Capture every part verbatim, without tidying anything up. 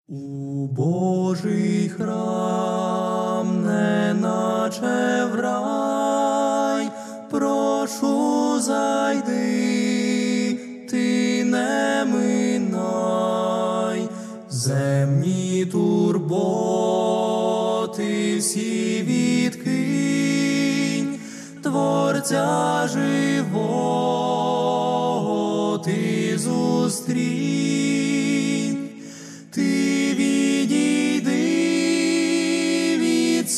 У Божий храм, неначе в рай, прошу зайди, ти не минай, земні турботи всі відкинь, Творця живого ти зустрінь. Ти відійди від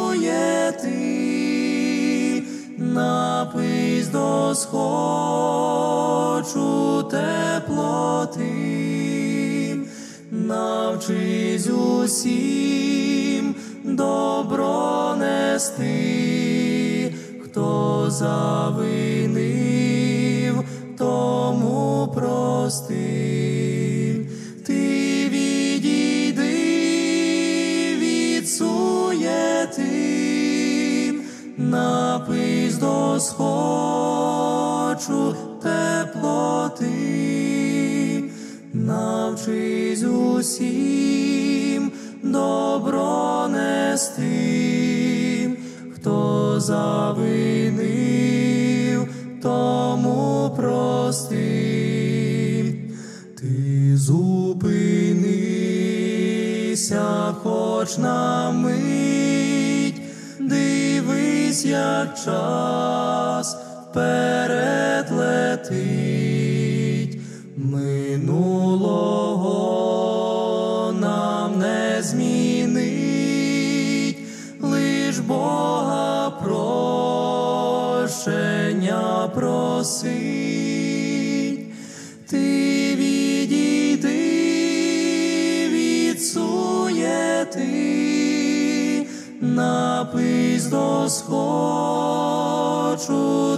суєти, напись до схочу теплоти, навчись усім добро нести, хто завинив, тому прости. Напись до схочу теплоти, навчись усім добро нести, хто завинив, тому прости. Ти зупинися хоч на мить, дивись, як час вперед летить. Минулого нам не змінить, лиш Бога прощення просить. Ти відійди від суєти, напись до схочу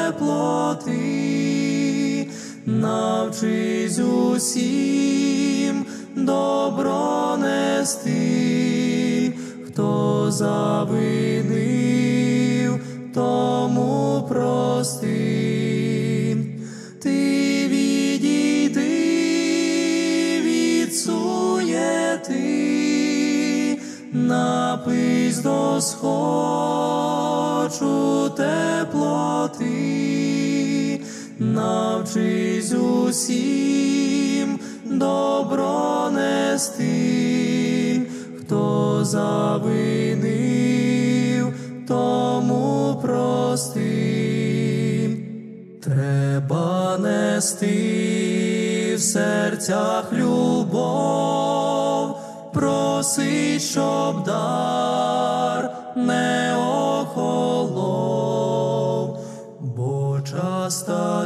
теплоти, навчись усім добро нести, хто завинив, тому прости. Ти відійди від суєти, напись до схочу теплоти, навчись усім добро нести, хто завинив, тому прости. Треба нести в серцях любов, просить, щоб дар не охолов, бо час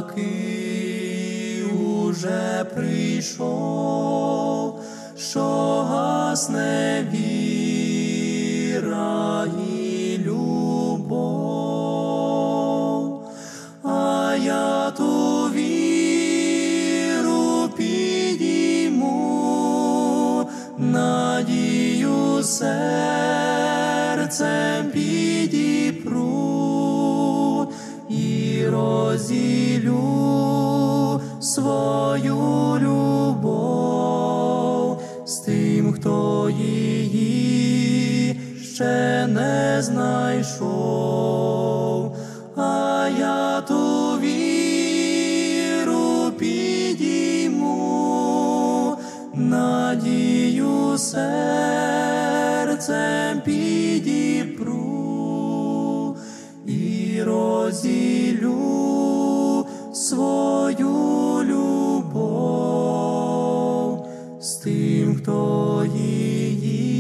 такий уже прийшов, що гасне віра і любов. А я ту віру підійму, надію серцем підіпру і розділю свою любов з тим, хто її ще не знайшов. А я ту віру підійму, надію серцем підіпру і розділю свою любов з тим, хто її